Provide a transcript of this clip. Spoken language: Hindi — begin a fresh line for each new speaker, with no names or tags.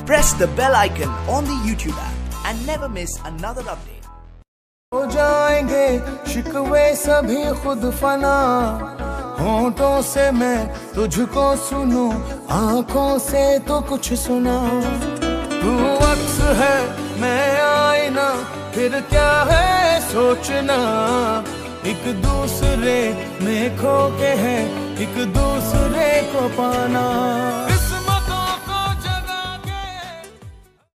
Press the bell icon on the YouTube app and never miss another update.
हो जाएंगे शिकवे सभी खुद फना, होंठों से मैं तुझको सुनूं, आंखों से तो कुछ सुना। तू अक्स है मैं आईना, फिर क्या है सोचना, एक दूसरे में खो के है एक दूसरे को पाना।